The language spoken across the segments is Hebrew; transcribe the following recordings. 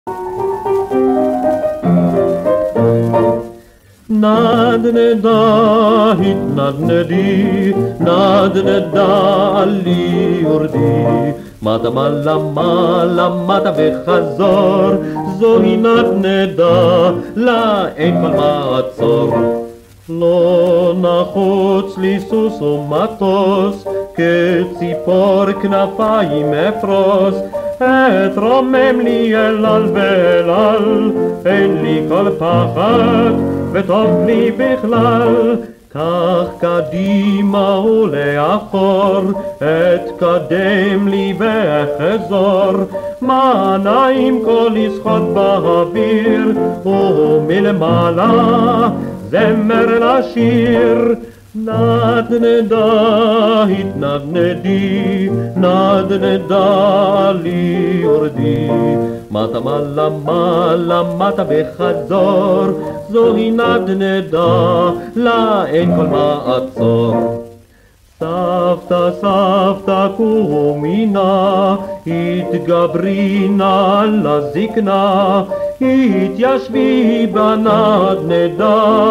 נדנדה התנדנדי, נדנדה עלי יורדי, מטה מעלה מעלה מטה וחזור, זוהי נדנדה, לה אין כל מעצור. לא נחוץ לי סוס ומטוס, כציפור כנפיים אפרוס, אתרומם לי אל על ואל על, אין לי כל פחד וטוב לי בכלל. כך קדימה ולאחור, אתקדם לי ואחזור, מעניים כל לשחות באוויר, ומלמעלה זמר לשיר. נדנדה התנדנדי, נדנדה עלי יורדי, מטה מעלה מעלה מטה וחזור, זוהי נדנדה, לה אין כל מעצור. סבתא סבתא קומי נא, התגברי נא על הזקנה, התיישבי בנדנדה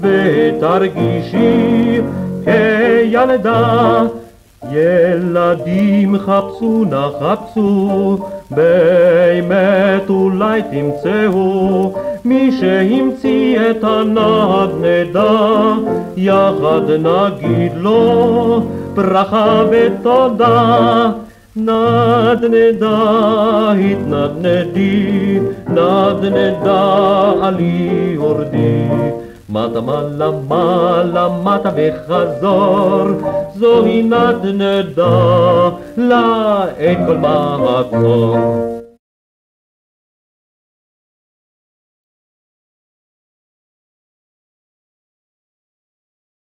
ותרגישי כילדה. ילדים חפשו נא חפשו, באמת אולי תמצאו מי שהמציא את הנדנדה, יחד נגיד לו ברכה ותודה. נדנדה התנדנדי, נדנדה עלי יורדי, מטה מעלה מעלה מטה וחזור, זוהי נדנדה, לה אין כל מעצור.